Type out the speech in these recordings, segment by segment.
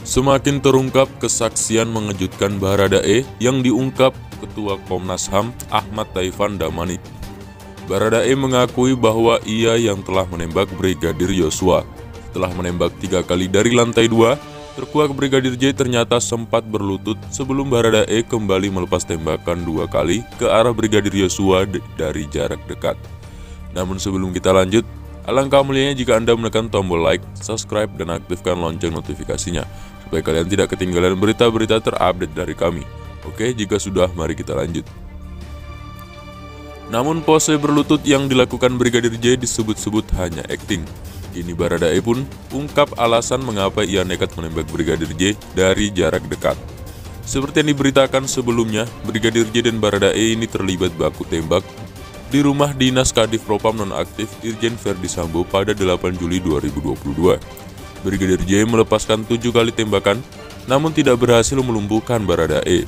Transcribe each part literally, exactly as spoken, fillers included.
Semakin terungkap kesaksian mengejutkan Baradae yang diungkap Ketua Komnas H A M Ahmad Taifan Damanik. Baradae mengakui bahwa ia yang telah menembak Brigadir Yosua. Setelah menembak tiga kali dari lantai dua, terkuak Brigadir J ternyata sempat berlutut sebelum Baradae kembali melepas tembakan dua kali ke arah Brigadir Yosua dari jarak dekat. Namun sebelum kita lanjut, alangkah mulianya jika Anda menekan tombol like, subscribe, dan aktifkan lonceng notifikasinya, supaya kalian tidak ketinggalan berita-berita terupdate dari kami. Oke, jika sudah, mari kita lanjut. Namun pose berlutut yang dilakukan Brigadir J disebut-sebut hanya akting. Kini Baradae pun ungkap alasan mengapa ia nekat menembak Brigadir J dari jarak dekat. Seperti yang diberitakan sebelumnya, Brigadir J dan Baradae ini terlibat baku tembak di rumah dinas Kadif Propam nonaktif Irjen Verdi Sambo pada delapan Juli dua ribu dua puluh dua. Brigadir J melepaskan tujuh kali tembakan, namun tidak berhasil melumpuhkan Baradae.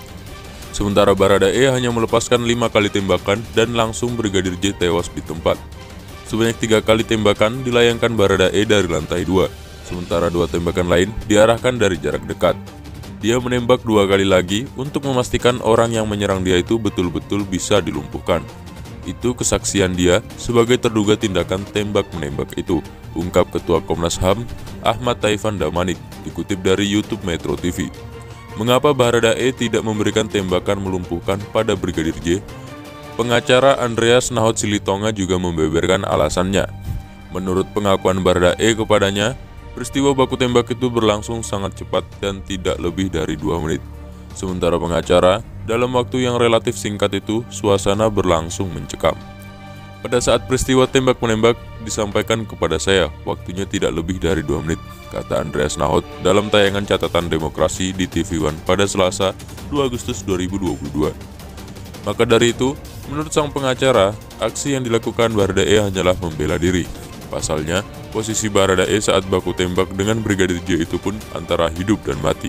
Sementara Baradae hanya melepaskan lima kali tembakan dan langsung Brigadir J tewas di tempat. Sebanyak tiga kali tembakan dilayangkan Baradae dari lantai dua, sementara dua tembakan lain diarahkan dari jarak dekat. Dia menembak dua kali lagi untuk memastikan orang yang menyerang dia itu betul-betul bisa dilumpuhkan. Itu kesaksian dia sebagai terduga tindakan tembak-menembak itu, ungkap Ketua Komnas H A M Ahmad Taifan Damanik, dikutip dari YouTube Metro T V. Mengapa Baradae tidak memberikan tembakan melumpuhkan pada Brigadir J? Pengacara Andreas Nahot Silitonga juga membeberkan alasannya. Menurut pengakuan Baradae kepadanya, peristiwa baku tembak itu berlangsung sangat cepat dan tidak lebih dari dua menit. Sementara pengacara, dalam waktu yang relatif singkat itu, suasana berlangsung mencekam. Pada saat peristiwa tembak-menembak disampaikan kepada saya, waktunya tidak lebih dari dua menit, kata Andreas Nahot dalam tayangan catatan demokrasi di T V One pada Selasa dua Agustus dua ribu dua puluh dua. Maka dari itu, menurut sang pengacara, aksi yang dilakukan Baradae hanyalah membela diri. Pasalnya, posisi Baradae saat baku tembak dengan Brigadir J itu pun antara hidup dan mati.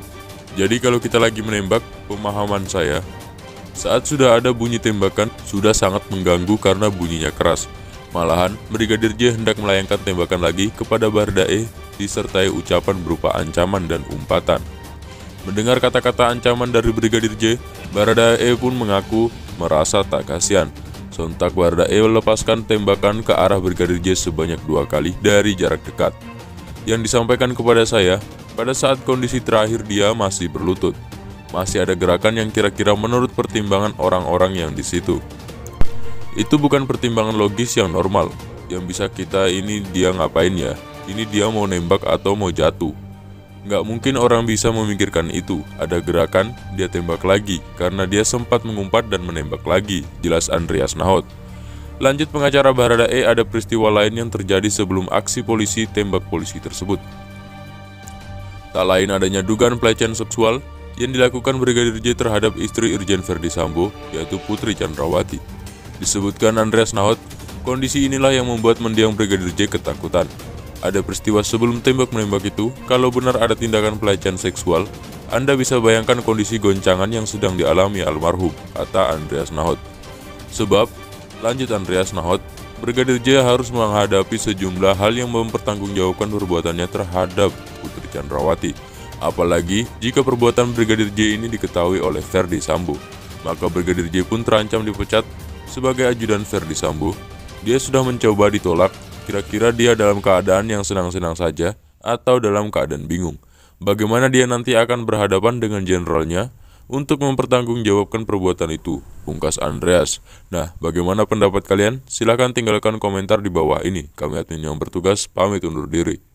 Jadi kalau kita lagi menembak, pemahaman saya, saat sudah ada bunyi tembakan, sudah sangat mengganggu karena bunyinya keras. Malahan, Brigadir J hendak melayangkan tembakan lagi kepada Baradae, disertai ucapan berupa ancaman dan umpatan. Mendengar kata-kata ancaman dari Brigadir J, Baradae pun mengaku merasa tak kasihan. Sontak Baradae melepaskan tembakan ke arah Brigadir J sebanyak dua kali dari jarak dekat. Yang disampaikan kepada saya, pada saat kondisi terakhir dia masih berlutut. Masih ada gerakan yang kira-kira menurut pertimbangan orang-orang yang di situ. Itu bukan pertimbangan logis yang normal. Yang bisa kita ini dia ngapain ya? Ini dia mau nembak atau mau jatuh? Nggak mungkin orang bisa memikirkan itu. Ada gerakan, dia tembak lagi, karena dia sempat mengumpat dan menembak lagi, jelas Andreas Nahot. Lanjut pengacara Baradae, ada peristiwa lain yang terjadi sebelum aksi polisi tembak polisi tersebut. Tak lain adanya dugaan pelecehan seksual yang dilakukan Brigadir J terhadap istri Irjen Verdi Sambo, yaitu Putri Chandrawati. Disebutkan Andreas Nahot, kondisi inilah yang membuat mendiang Brigadir J ketakutan. Ada peristiwa sebelum tembak-menembak itu, kalau benar ada tindakan pelecehan seksual, Anda bisa bayangkan kondisi goncangan yang sedang dialami almarhum, kata Andreas Nahot. Sebab, lanjut Andreas Nahot, Brigadir J harus menghadapi sejumlah hal yang mempertanggungjawabkan perbuatannya terhadap Putri Chandrawati. Apalagi jika perbuatan Brigadir J ini diketahui oleh Verdi Sambo, maka Brigadir J pun terancam dipecat sebagai ajudan Verdi Sambo. Dia sudah mencoba ditolak, kira-kira dia dalam keadaan yang senang-senang saja atau dalam keadaan bingung. Bagaimana dia nanti akan berhadapan dengan jenderalnya untuk mempertanggungjawabkan perbuatan itu, pungkas Andreas. Nah, bagaimana pendapat kalian? Silahkan tinggalkan komentar di bawah ini. Kami admin yang bertugas pamit undur diri.